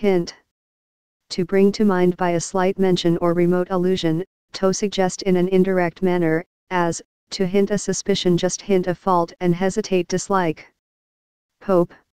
Hint. To bring to mind by a slight mention or remote allusion, to suggest in an indirect manner, as, to hint a suspicion, just hint a fault and hesitate dislike. Pope.